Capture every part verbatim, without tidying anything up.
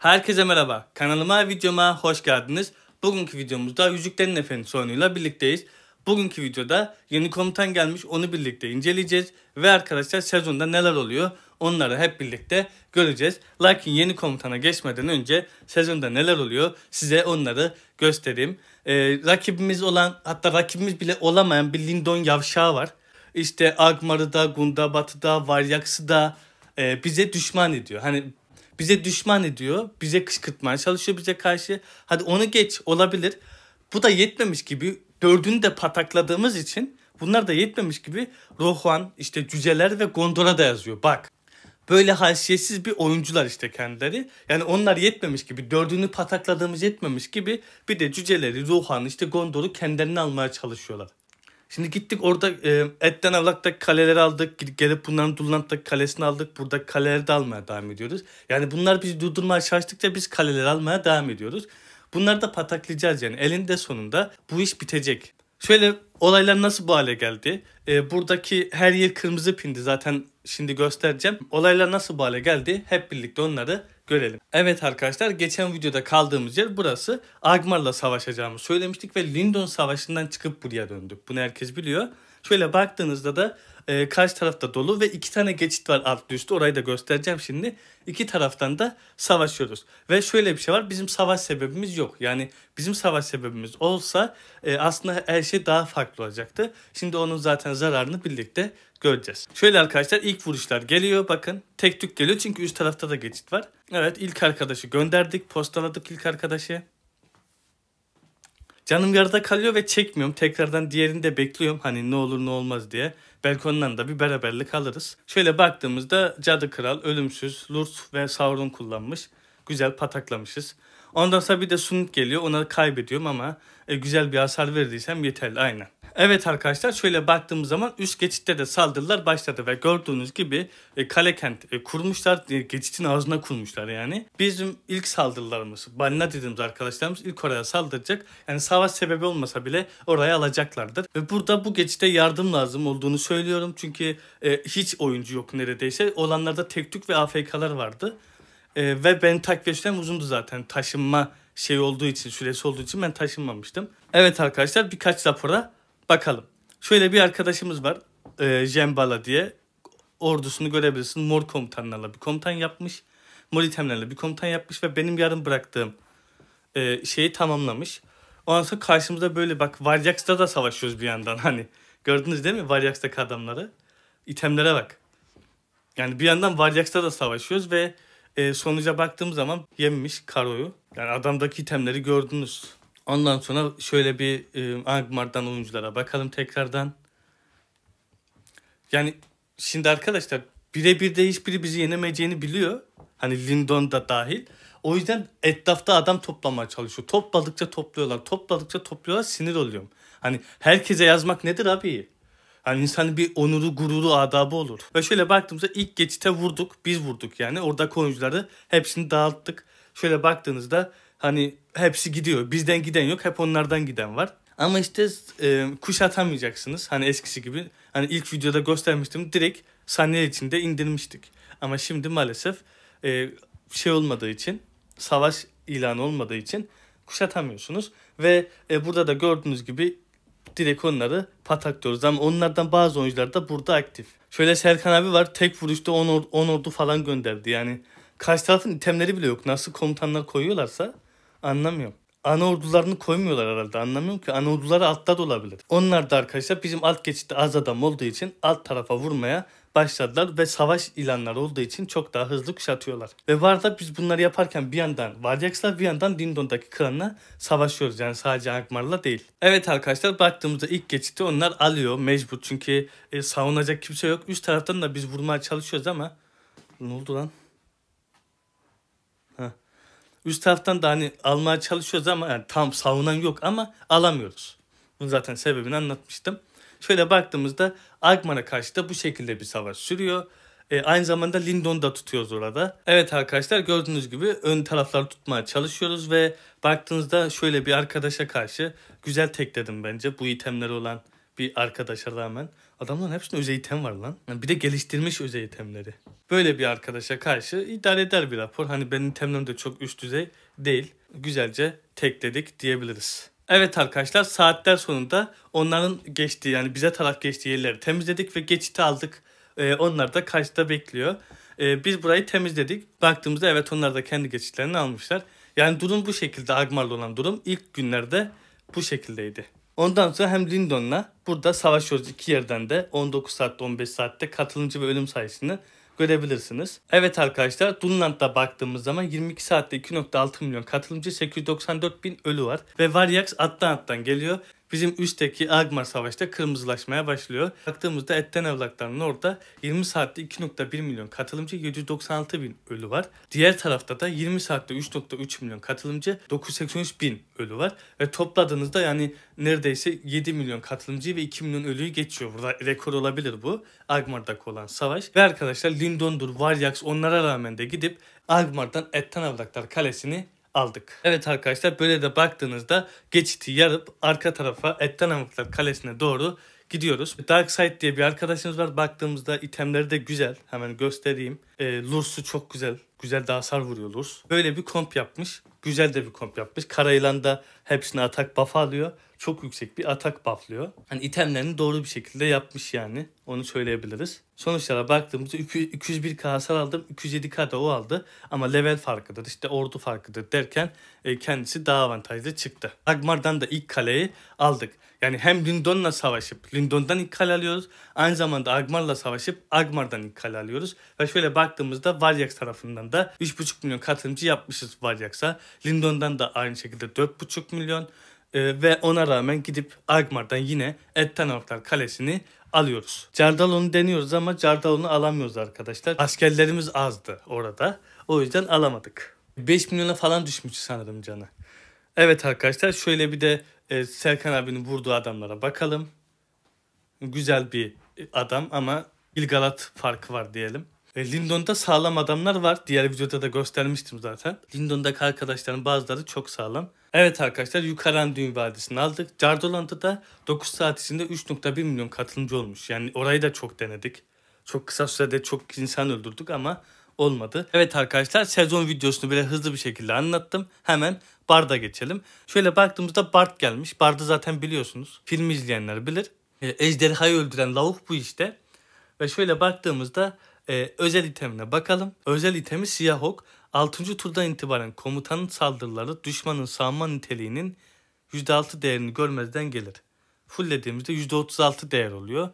Herkese merhaba. Kanalıma, videoma hoş geldiniz. Bugünkü videomuzda Yüzüklerin Efendisi oyunuyla birlikteyiz. Bugünkü videoda yeni komutan gelmiş, onu birlikte inceleyeceğiz. Ve arkadaşlar sezonda neler oluyor onları hep birlikte göreceğiz. Lakin yeni komutana geçmeden önce sezonda neler oluyor size onları göstereyim. Ee, rakibimiz olan, hatta rakibimiz bile olamayan bir Lindon yavşağı var. İşte Angmar'ı da, Gundabad'ı da, Varyaks'ı da e, bize düşman ediyor. Hani bize düşman ediyor, bize kışkırtmaya çalışıyor bize karşı. Hadi onu geç, olabilir. Bu da yetmemiş gibi dördünü de patakladığımız için bunlar da yetmemiş gibi Rohan, işte cüceler ve Gondor'a da yazıyor. Bak, böyle haysiyetsiz bir oyuncular işte kendileri. Yani onlar yetmemiş gibi, dördünü patakladığımız yetmemiş gibi bir de cüceleri, Rohan, işte Gondor'u kendilerine almaya çalışıyorlar. Şimdi gittik orada e, Etten Avlak'taki kaleleri aldık. Gelip bunların Dulland'daki kalesini aldık. Burada kaleleri de almaya devam ediyoruz. Yani bunlar bizi durdurmaya çalıştıkça biz kaleleri almaya devam ediyoruz. Bunları da pataklayacağız yani. Elinde sonunda bu iş bitecek. Şöyle olaylar nasıl bu hale geldi? E, buradaki her yer kırmızı pindi. Zaten şimdi göstereceğim. Olaylar nasıl bu hale geldi? Hep birlikte onları görelim. Evet arkadaşlar, geçen videoda kaldığımız yer burası. Angmar'la savaşacağımızı söylemiştik ve Lindon Savaşı'ndan çıkıp buraya döndük. Bunu herkes biliyor. Şöyle baktığınızda da e, karşı tarafta dolu ve iki tane geçit var altlı üstte. Orayı da göstereceğim şimdi. İki taraftan da savaşıyoruz. Ve şöyle bir şey var. Bizim savaş sebebimiz yok. Yani bizim savaş sebebimiz olsa e, aslında her şey daha farklı olacaktı. Şimdi onun zaten zararını birlikte göreceğiz. Şöyle arkadaşlar, ilk vuruşlar geliyor. Bakın tek tük geliyor çünkü üst tarafta da geçit var. Evet, ilk arkadaşı gönderdik. Postaladık ilk arkadaşı. Canım yarıda kalıyor ve çekmiyorum. Tekrardan diğerini de bekliyorum. Hani ne olur ne olmaz diye. Belki ondan da bir beraberlik alırız. Şöyle baktığımızda Cadı Kral, Ölümsüz, Lurs ve Sauron kullanmış. Güzel pataklamışız. Ondan sonra bir de Sunit geliyor. Ona kaybediyorum ama e, güzel bir hasar verdiysem yeterli aynen. Evet arkadaşlar, şöyle baktığımız zaman üst geçitte de saldırılar başladı ve gördüğünüz gibi e, kale kent e, kurmuşlar. E, geçitin ağzına kurmuşlar yani. Bizim ilk saldırılarımız, balina dediğimiz arkadaşlarımız ilk oraya saldıracak. Yani savaş sebebi olmasa bile oraya alacaklardır. Ve burada bu geçitte yardım lazım olduğunu söylüyorum. Çünkü e, hiç oyuncu yok neredeyse. Olanlarda tek tük ve A F K'lar vardı. E, ve ben takviye sürem uzundu zaten. Taşınma şey olduğu için, süresi olduğu için ben taşınmamıştım. Evet arkadaşlar, birkaç rapora bakalım. Şöyle bir arkadaşımız var. E, Jembala diye. Ordusunu görebilirsin. Mor komutanlarla bir komutan yapmış. Mor itemlerle bir komutan yapmış ve benim yarım bıraktığım e, şeyi tamamlamış. Ondan sonra karşımızda böyle bak, Varyaks'ta da savaşıyoruz bir yandan. Hani gördünüz değil mi Varyaks'taki adamları? İtemlere bak. Yani bir yandan Varyaks'ta da savaşıyoruz ve e, sonuca baktığım zaman yemiş Karo'yu. Yani adamdaki itemleri gördünüz. Ondan sonra şöyle bir e, Angmar'dan oyunculara bakalım tekrardan. Yani şimdi arkadaşlar birebir de hiçbiri bizi yenemeyeceğini biliyor. Hani Lindon da dahil. O yüzden etrafta adam toplamaya çalışıyor. Topladıkça topluyorlar. Topladıkça topluyorlar. Sinir oluyorum. Hani herkese yazmak nedir abi? Hani insanın bir onuru, gururu, adabı olur. Ve şöyle baktığımızda ilk geçite vurduk. Biz vurduk yani. Oradaki oyuncuları hepsini dağıttık. Şöyle baktığınızda hani hepsi gidiyor. Bizden giden yok. Hep onlardan giden var. Ama işte e, kuş atamayacaksınız. Hani eskisi gibi. Hani ilk videoda göstermiştim. Direkt saniye içinde indirmiştik. Ama şimdi maalesef e, şey olmadığı için, savaş ilanı olmadığı için kuş atamıyorsunuz. Ve e, burada da gördüğünüz gibi direkt onları pataklıyoruz. Ama onlardan bazı oyuncular da burada aktif. Şöyle Serkan abi var. Tek vuruşta on ordu falan gönderdi. Yani karşı tarafın itemleri bile yok. Nasıl komutanlar koyuyorlarsa anlamıyorum. Ana ordularını koymuyorlar herhalde. Anlamıyorum ki. Ana orduları altta da olabilir. Onlar da arkadaşlar bizim alt geçitte az adam olduğu için alt tarafa vurmaya başladılar ve savaş ilanları olduğu için çok daha hızlı kuşatıyorlar. Ve bu arada biz bunları yaparken bir yandan Varyaks'la bir yandan Lindon'daki klanla savaşıyoruz. Yani sadece Angmar'la değil. Evet arkadaşlar, baktığımızda ilk geçitte onlar alıyor mecbur. Çünkü e, savunacak kimse yok. Üst taraftan da biz vurmaya çalışıyoruz ama ne oldu lan? Heh. Üst taraftan da hani almaya çalışıyoruz ama yani tam savunan yok ama alamıyoruz. Bunun zaten sebebini anlatmıştım. Şöyle baktığımızda Angmar'a karşı da bu şekilde bir savaş sürüyor. E, aynı zamanda Lindon'u da tutuyoruz orada. Evet arkadaşlar, gördüğünüz gibi ön tarafları tutmaya çalışıyoruz ve baktığınızda şöyle bir arkadaşa karşı güzel tekledim bence. Bu itemleri olan bir arkadaşa rağmen. Adamların hepsinde özel item var lan. Yani bir de geliştirmiş özel itemleri. Böyle bir arkadaşa karşı idare eder bir rapor. Hani benim itemlerim de çok üst düzey değil. Güzelce tekledik diyebiliriz. Evet arkadaşlar, saatler sonunda onların geçtiği, yani bize taraf geçtiği yerleri temizledik ve geçiti aldık. Ee, onlar da karşıda bekliyor. Ee, biz burayı temizledik. Baktığımızda evet, onlar da kendi geçitlerini almışlar. Yani durum bu şekilde, Agmar'da olan durum ilk günlerde bu şekildeydi. Ondan sonra hem Lindon'la burada savaşıyoruz, iki yerden de on dokuz saatte on beş saatte katılımcı ve ölüm sayısını görebilirsiniz. Evet arkadaşlar, Dunland'da baktığımız zaman yirmi iki saatte iki nokta altı milyon katılımcı, sekiz yüz doksan dört bin ölü var. Ve Varyax Atlanat'tan geliyor. Bizim üstteki Agmar Savaş'ta kırmızılaşmaya başlıyor. Baktığımızda Etten Evlaklar'ın orada yirmi saatte iki nokta bir milyon katılımcı, yedi yüz doksan altı bin ölü var. Diğer tarafta da yirmi saatte üç nokta üç milyon katılımcı, dokuz yüz seksen üç bin ölü var. Ve topladığınızda yani neredeyse yedi milyon katılımcı ve iki milyon ölüyü geçiyor. Burada rekor olabilir bu, Agmar'daki olan savaş. Ve arkadaşlar Lindon'dur, Varyax, onlara rağmen de gidip Agmar'dan Etten Evlaklar Kalesi'ni aldık. Evet arkadaşlar, böyle de baktığınızda geçiti yarıp arka tarafa Etten Evlaklar Kalesi'ne doğru gidiyoruz. Darkside diye bir arkadaşımız var. Baktığımızda itemleri de güzel. Hemen göstereyim. E, Lurs'u çok güzel. Güzel de hasar vuruyor Lurs. Böyle bir komp yapmış. Güzel de bir komp yapmış. Karayılan da hepsine atak buff alıyor. Çok yüksek bir atak bufflıyor. Hani itemlerini doğru bir şekilde yapmış yani. Onu söyleyebiliriz. Sonuçlara baktığımızda iki yüz bir K hasar aldım. iki yüz yedi K da o aldı. Ama level farkıdır, işte ordu farkıdır derken e, kendisi daha avantajlı çıktı. Agmar'dan da ilk kaleyi aldık. Yani hem Lindon'la savaşıp Lindon'dan ilk kale alıyoruz. Aynı zamanda Agmar'la savaşıp Agmar'dan ilk kale alıyoruz. Ve şöyle baktığımızda Varyax tarafından da üç buçuk milyon katılımcı yapmışız Varyax'a. Lindon'dan da aynı şekilde dört buçuk milyon. Ee, ve ona rağmen gidip Agmar'dan yine Etten Evlaklar Kalesi'ni alıyoruz. Cardalon'u deniyoruz ama Cardalon'u alamıyoruz arkadaşlar. Askerlerimiz azdı orada. O yüzden alamadık. beş milyona falan düşmüş sanırım canı. Evet arkadaşlar, şöyle bir de e, Serkan abinin vurduğu adamlara bakalım. Güzel bir adam ama Gilgalat farkı var diyelim. E, Lindon'da sağlam adamlar var. Diğer videoda da göstermiştim zaten. Lindon'daki arkadaşların bazıları çok sağlam. Evet arkadaşlar, yukarı Anduin Vadisi'ni aldık. Cardalon'da da dokuz saat içinde üç nokta bir milyon katılımcı olmuş. Yani orayı da çok denedik. Çok kısa sürede çok insan öldürdük ama olmadı. Evet arkadaşlar, sezon videosunu böyle hızlı bir şekilde anlattım. Hemen Bard'a geçelim. Şöyle baktığımızda Bard gelmiş. Bard'ı zaten biliyorsunuz. Filmi izleyenler bilir. E, ejderhayı öldüren lavuk bu işte. Ve şöyle baktığımızda e, özel itemine bakalım. Özel itemi Siyah Ok. altıncı turdan itibaren komutanın saldırıları düşmanın savunma niteliğinin yüzde altı değerini görmezden gelir. Fulllediğimizde yüzde otuz altı değer oluyor.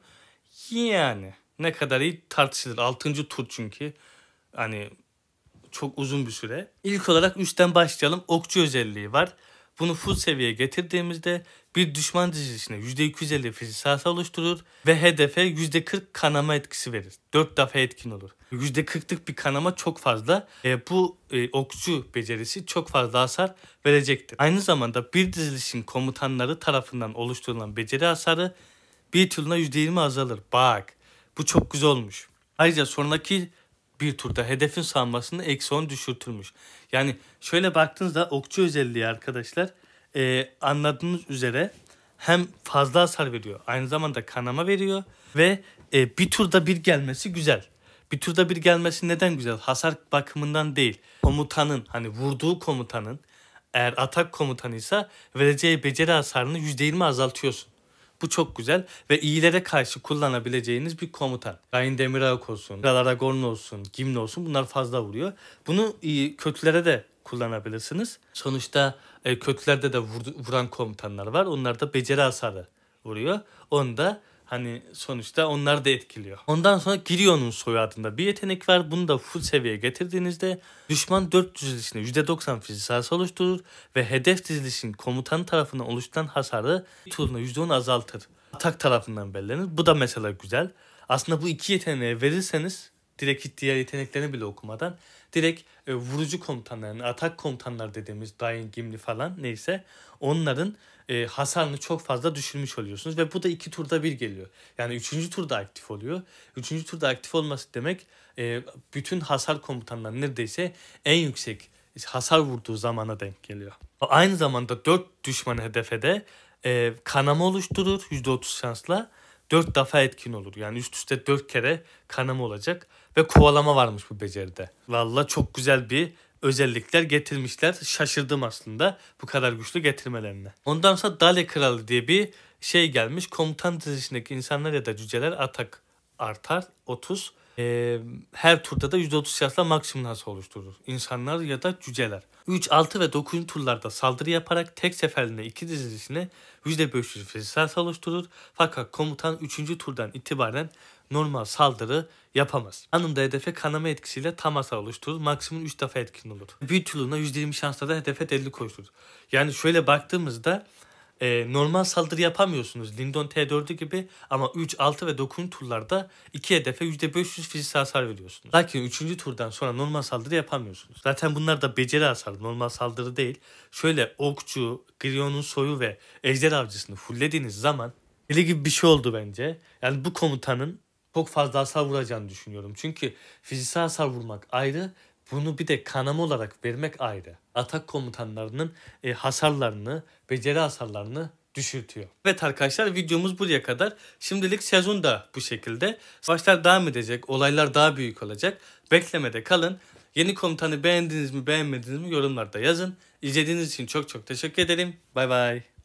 Yani ne kadar iyi tartışılır. altıncı tur çünkü. Hani çok uzun bir süre. İlk olarak üstten başlayalım. Okçu özelliği var. Bunu full seviyeye getirdiğimizde bir düşman dizilişine yüzde iki yüz elli fiziksel hasar oluşturur ve hedefe yüzde kırk kanama etkisi verir. dört defa etkin olur. yüzde kırklık bir kanama çok fazla. E, bu e, okçu becerisi çok fazla hasar verecektir. Aynı zamanda bir dizilişin komutanları tarafından oluşturulan beceri hasarı bir turuna yüzde yirmi azalır. Bak, bu çok güzel olmuş. Ayrıca sonraki bir turda hedefin savunmasını eksi on düşürtülmüş. Yani şöyle baktığınızda okçu özelliği arkadaşlar e, anladığınız üzere hem fazla hasar veriyor, aynı zamanda kanama veriyor ve e, bir turda bir gelmesi güzel. Bir turda bir gelmesi neden güzel? Hasar bakımından değil. Komutanın, hani vurduğu komutanın, eğer atak komutanıysa vereceği beceri hasarını yüzde yirmi azaltıyorsun. Bu çok güzel ve iyilere karşı kullanabileceğiniz bir komutan. Ryan Demirak olsun, Aragorn olsun, Gimli olsun, bunlar fazla vuruyor. Bunu iyi, kötülere de kullanabilirsiniz. Sonuçta e, kötülerde de vur, vuran komutanlar var. Onlar da beceri hasarı vuruyor. Onda hani sonuçta onlar da etkiliyor. Ondan sonra Girion'un soyu adında bir yetenek var. Bunu da full seviyeye getirdiğinizde düşman dört dizilişine yüzde doksan fiziksel hasar oluşturur ve hedef dizilişin komutan tarafından oluşturan hasarı turuna yüzde on azaltır. Atak tarafından belirlenir. Bu da mesela güzel. Aslında bu iki yeteneği verirseniz direkt diğer yeteneklerini bile okumadan direkt e, vurucu komutanlarını, atak komutanlar dediğimiz Dain, Gimli falan neyse onların e, hasarını çok fazla düşürmüş oluyorsunuz ve bu da iki turda bir geliyor. Yani üçüncü turda aktif oluyor. Üçüncü turda aktif olması demek e, bütün hasar komutanları neredeyse en yüksek hasar vurduğu zamana denk geliyor. Aynı zamanda dört düşman hedefe de e, kanama oluşturur yüzde otuz şansla. dört defa etkin olur. Yani üst üste dört kere kanama olacak ve kovalama varmış bu beceride. Vallahi çok güzel bir özellikler getirmişler. Şaşırdım aslında bu kadar güçlü getirmelerine. Ondan sonra Dale Kralı diye bir şey gelmiş. Komutan dizisindeki insanlar ya da cüceler atak artar otuz. Ee, her turda da yüzde otuz şansla maksimum hasar oluşturur. İnsanlar ya da cüceler. üç, altı ve dokuzuncu turlarda saldırı yaparak tek seferinde iki dizilisine yüzde beş yüz fiziksel hasar oluşturur. Fakat komutan üçüncü turdan itibaren normal saldırı yapamaz. Anında hedefe kanama etkisiyle tam hasar oluşturur. Maksimum üç defa etkin olur. Büyü turuna yüzde yirmi şansla da hedefe deli koşturur. Yani şöyle baktığımızda e, normal saldırı yapamıyorsunuz Lindon T dördü gibi ama üç, altı ve dokuzuncu turlarda iki hedefe yüzde beş yüz fiziksel hasar veriyorsunuz. Lakin üçüncü turdan sonra normal saldırı yapamıyorsunuz. Zaten bunlar da beceri hasarı, normal saldırı değil. Şöyle okçu, Grion'un soyu ve ejder avcısını fulllediğiniz zaman deli gibi bir şey oldu bence. Yani bu komutanın çok fazla hasar vuracağını düşünüyorum. Çünkü fiziksel hasar vurmak ayrı, bunu bir de kanama olarak vermek ayrı. Atak komutanlarının e, hasarlarını, beceri hasarlarını düşürtüyor. Evet arkadaşlar, videomuz buraya kadar. Şimdilik sezon da bu şekilde. Savaşlar devam edecek, olaylar daha büyük olacak. Beklemede kalın. Yeni komutanı beğendiniz mi beğenmediniz mi yorumlarda yazın. İzlediğiniz için çok çok teşekkür ederim. Bay bay.